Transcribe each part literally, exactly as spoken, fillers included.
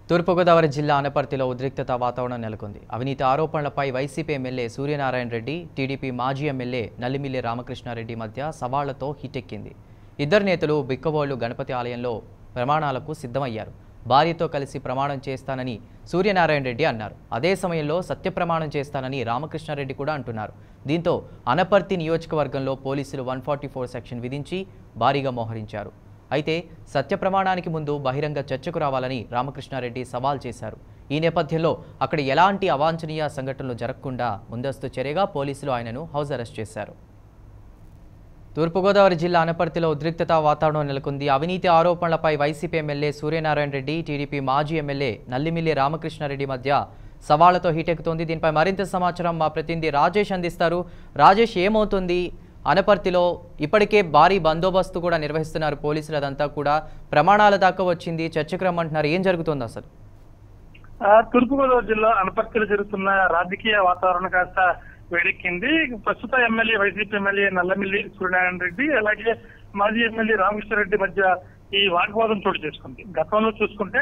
తూర్పుగోదావరి జిల్లా అనపర్తిలో ఉద్రిక్తత వాతావరణం నెలకొంది. అవినీతి ఆరోపణలపై YCP MLA Suryanarayana Reddy, TDP మాజీ ఎమ్మెల్యే నల్లిమిల్లి రామకృష్ణారెడ్డి మధ్య సవాళ్లతో హిటెక్కింది. ఇద్దరు నేతలు బిక్కవోలు గణపతి ఆలయంలో ప్రమాణాలకు సిద్ధమయ్యారు. భార్యతో కలిసి ప్రమాణం చేస్తానని సూర్యనారాయణ రెడ్డి అన్నారు. అదే సమయంలో సత్యప్రమాణం చేస్తానని రామకృష్ణారెడ్డి కూడా అంటున్నారు. దీంతో అనపర్తి నియోజకవర్గంలో పోలీసులు వన్ ఫార్టీ ఫోర్ సెక్షన్ విధించి భారీగా మోహరించారు. అయితే సత్యప్రమాణానికి ముందు బహిరంగ చర్చకు రావాలని రామకృష్ణారెడ్డి సవాల్ చేశారు. ఈ నేపథ్యంలో అక్కడ ఎలాంటి అవాంఛనీయ సంఘటనలు జరగకుండా ముందస్తు చర్యగా పోలీసులు ఆయనను హౌస్ అరెస్ట్ చేశారు. తూర్పుగోదావరి జిల్లా అనపర్తిలో ఉద్రిక్తత వాతావరణం నెలకొంది. అవినీతి ఆరోపణలపై YCP MLA Suryanarayana Reddy, TDP మాజీ ఎమ్మెల్యే నల్లిమిల్లి రామకృష్ణారెడ్డి మధ్య సవాళ్లతో హీటెక్కుతోంది. దీనిపై మరింత సమాచారం మా ప్రతినిధి రాజేష్ అందిస్తారు. రాజేష్, ఏమవుతుంది? అనపర్తిలో ఇప్పటికే భారీ బందోబస్తు కూడా నిర్వహిస్తున్నారు పోలీసులు. అదంతా కూడా ప్రమాణాల దాకా వచ్చింది, చర్చకు రమ్మంటున్నారు. ఏం జరుగుతుంది అసలు? తూర్పుగోదావరి జిల్లా అనపర్తిలో జరుగుతున్న రాజకీయ వాతావరణం కాస్త వేడెక్కింది. ప్రస్తుత MLA YCP MLA Nallamilli Suryanarayana Reddy, అలాగే మాజీ ఎమ్మెల్యే రామకృష్ణారెడ్డి మధ్య ఈ వాగ్వాదం చోటు చేసుకుంది. గతంలో చూసుకుంటే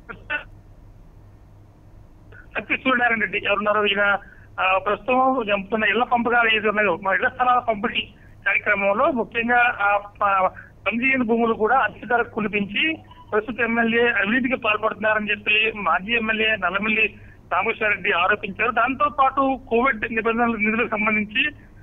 సత్య సూర్యనారాయణ రెడ్డి ఎవరున్నారో ఈయన ప్రస్తుతం జంపుతున్న ఇళ్ల పంపకాలు ఏది ఉన్నాయో మా ఇళ్ల స్థలాల పంపిణీ కార్యక్రమంలో ముఖ్యంగా పంజీయని భూములు కూడా అధిక ధరకు కులిపించి ప్రస్తుత ఎమ్మెల్యే అవినీతికి పాల్పడుతున్నారని చెప్పి మాజీ ఎమ్మెల్యే నల్లమిల్లి రామకృష్ణారెడ్డి ఆరోపించారు. దాంతో పాటు కోవిడ్ నిబంధనల నిధులకు సంబంధించి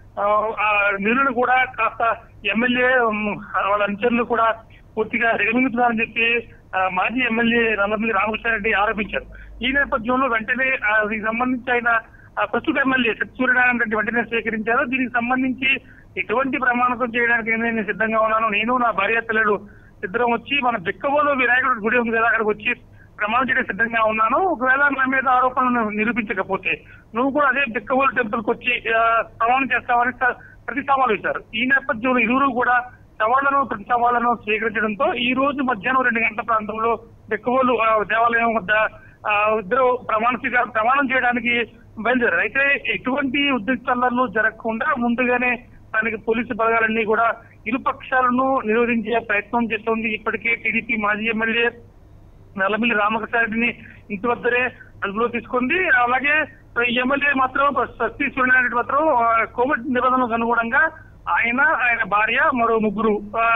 ఆ నిధులను కూడా కాస్త ఎమ్మెల్యే వాళ్ళ అనుచరులు కూడా పూర్తిగా దిగమింగుతున్నారని చెప్పి మాజీ ఎమ్మెల్యే నల్లమిల్లి రామకృష్ణారెడ్డి ఆరోపించారు. ఈ నేపథ్యంలో వెంటనే దీనికి సంబంధించి ఆయన ప్రస్తుత ఎమ్మెల్యే సూర్యనారాయణ రెడ్డి వెంటనే స్వీకరించారు. దీనికి సంబంధించి ఎటువంటి ప్రమాణం చేయడానికి నేను సిద్ధంగా ఉన్నాను, నేను నా భార్య పిల్లలు ఇద్దరం వచ్చి మన బిక్కవోలు వినాయకుడి గుడి ఉంది కదా, అక్కడికి వచ్చి ప్రమాణం చేయడానికి సిద్ధంగా ఉన్నాను. ఒకవేళ నా మీద ఆరోపణలు నిరూపించకపోతే నువ్వు కూడా అదే బిక్కవోలు టెంపుల్ కి వచ్చి ప్రమాణం చేస్తామని ప్రతి సవాలు ఇచ్చారు. ఈ నేపథ్యంలో ఇరువురు కూడా సవాళ్లను ప్రతి సవాళ్లను స్వీకరించడంతో ఈ రోజు మధ్యాహ్నం రెండు గంటల ప్రాంతంలో బిక్కవోలు దేవాలయం వద్ద ఇద్దరు ప్రమాణ స్వీకారం ప్రమాణం చేయడానికి బయలుదేరారు. అయితే ఎటువంటి ఉద్రిక్తలు జరగకుండా ముందుగానే దానికి పోలీసు బలగాలన్నీ కూడా ఇరు పక్షాలను నిరోధించే ప్రయత్నం చేస్తోంది. ఇప్పటికే టీడీపీ మాజీ ఎమ్మెల్యే నల్లమిల్లి రామకృష్ణారెడ్డిని ఇంటి వద్దరే అదుపులో తీసుకుంది. అలాగే ఎమ్మెల్యే మాత్రం సత్య సూర్యనారాయణ రెడ్డి మాత్రం కోవిడ్ నిబంధనలకు అనుగుణంగా ఆయన ఆయన భార్య మరో ముగ్గురు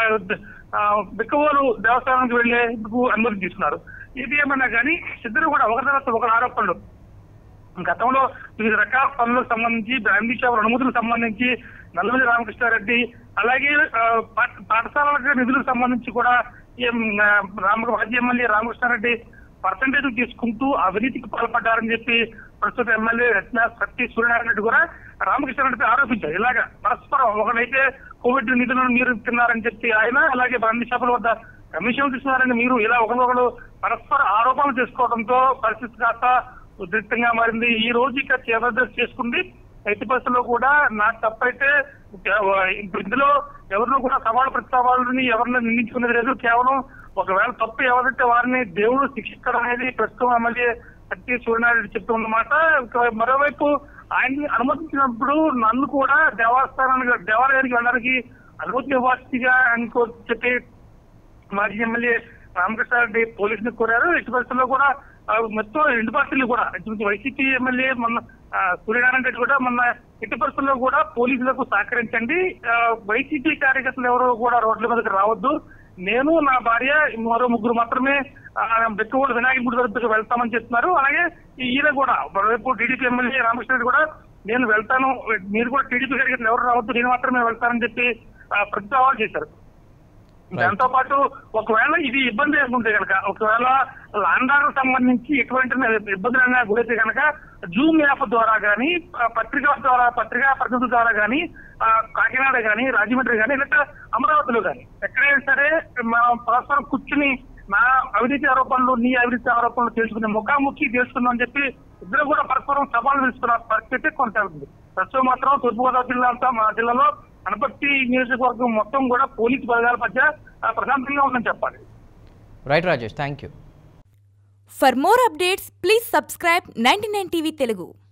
బిక్కవోలు దేవస్థానానికి వెళ్లేందుకు అనుమతి తీసుకున్నారు. ఇది ఏమన్నా కానీ ఇద్దరు కూడా ఒకరి తర్వాత ఒకరి ఆరోపణలు గతంలో వివిధ రకాల పనులకు సంబంధించి బ్రాండీ షాపుల అనుమతులకు సంబంధించి నల్లమిల్లి రామకృష్ణారెడ్డి, అలాగే పాఠశాలలకు నిధులకు సంబంధించి కూడా రామ మాజీ ఎమ్మెల్యే రామకృష్ణారెడ్డి పర్సంటేజ్ తీసుకుంటూ అవినీతికి పాల్పడ్డారని చెప్పి ప్రస్తుత ఎమ్మెల్యే రత్న సత్య సూర్యనారాయణ రెడ్డి కూడా రామకృష్ణారెడ్డి ఆరోపించారు. ఇలాగా పరస్పరం ఒకరైతే కోవిడ్ నిధులను మీరు తిన్నారని చెప్పి ఆయన, అలాగే బ్రాండీ షాపుల వద్ద కమిషన్ తీసుకున్నారని మీరు, ఇలా ఒకరికొకరు పరస్పర ఆరోపణలు చేసుకోవడంతో పరిస్థితి కాస్త ఉద్రిక్తంగా మారింది. ఈ రోజు ఇక జబర్దస్త్ చేసుకుంది. ఎట్టి పరిస్థితుల్లో కూడా నాకు తప్పైతే ఇందులో ఎవరినో కూడా సవాళ్ళు ప్రతి సవాళ్ళని ఎవరిని నిందించుకునేది లేదు. కేవలం ఒకవేళ తప్పు ఎవరంటే వారిని దేవుడు శిక్షించడం అనేది ప్రస్తుతం ఎమ్మెల్యే సత్య సూర్యనారాయణ చెప్తున్నమాట. మరోవైపు ఆయన్ని అనుమతించినప్పుడు నన్ను కూడా దేవస్థానానికి దేవాలయానికి వెళ్ళడానికి అనుమతి ఇవ్వాల్సిందిగా అనుకో చెప్పి మాజీ ఎమ్మెల్యే రామకృష్ణారెడ్డి పోలీసులకు కోరారు. ఎట్టి పరిస్థితుల్లో కూడా మొత్తం రెండు పార్టీలు కూడా వైసీపీ ఎమ్మెల్యే మొన్న సూర్యనారాయణ రెడ్డి కూడా మొన్న ఎట్టి పరిస్థితుల్లో కూడా పోలీసులకు సహకరించండి, వైసీపీ కార్యకర్తలు ఎవరు కూడా రోడ్ల మీదకి రావద్దు, నేను నా భార్య మరో ముగ్గురు మాత్రమే బిక్కవోలు వినాయక గుడి దగ్గరికి వెళ్తామని చెప్తున్నారు. అలాగే ఈయన కూడా మరోవైపు టీడీపీ ఎమ్మెల్యే రామకృష్ణారెడ్డి కూడా నేను వెళ్తాను, మీరు కూడా టీడీపీ కార్యకర్తలు ఎవరు రావద్దు, నేను మాత్రమే వెళ్తానని చెప్పి ప్రతి సవాల్ చేశారు. దాంతో పాటు ఒకవేళ ఇది ఇబ్బంది ఏముంటే కనుక, ఒకవేళ ల్యాండ్ ఆర్డర్ సంబంధించి ఎటువంటి ఇబ్బందులైనా గురైతే కనుక జూమ్ యాప్ ద్వారా కానీ, పత్రికా ద్వారా పత్రికా ప్రతినిధుల ద్వారా కానీ, కాకినాడ కానీ, రాజమండ్రి కానీ, లేదా అమరావతిలో కానీ ఎక్కడైనా సరే మనం పరస్పరం కూర్చుని నా అవినీతి ఆరోపణలు నీ అవినీతి ఆరోపణలు తెలుసుకునే ముఖాముఖి తెలుసుకుందాం అని చెప్పి ఇద్దరు కూడా పరస్పరం సవాళ్ళు తీసుకున్న పరిస్థితి కొనసాగుతుంది. ప్రస్తుతం మాత్రం తూర్పుగోదావరి జిల్లా అంతా మా జిల్లాలో అనపర్తి నియోజకవర్గం మొత్తం కూడా పోలీసు బలగాల మధ్య ప్రశాంతంగా ఉందని చెప్పాలి. Right Rajesh, thank you. For more updates please subscribe ninety nine TV Telugu.